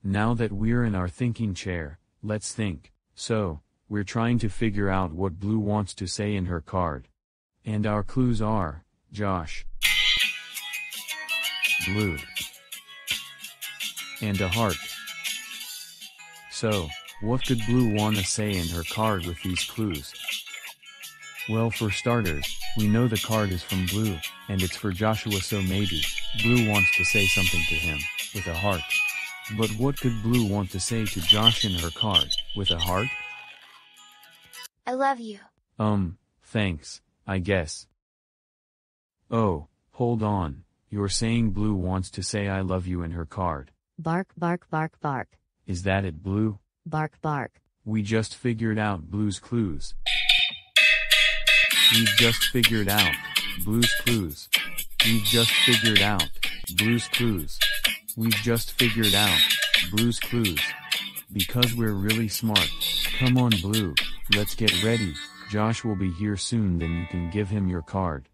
Now that we're in our thinking chair, let's think. So, we're trying to figure out what Blue wants to say in her card. And our clues are, Josh, Blue, and a heart. So, what could Blue wanna say in her card with these clues? Well, for starters, we know the card is from Blue, and it's for Joshua, so maybe Blue wants to say something to him, with a heart. But what could Blue want to say to Josh in her card, with a heart? I love you. Thanks, I guess. Oh, hold on, you're saying Blue wants to say I love you in her card. Bark, bark, bark, bark. Is that it, Blue? Bark, bark. We just figured out Blue's clues. We've just figured out Blue's clues. We've just figured out Blue's clues. We've just figured out Blue's clues. Because we're really smart. Come on, Blue, let's get ready. Josh will be here soon, then you can give him your card.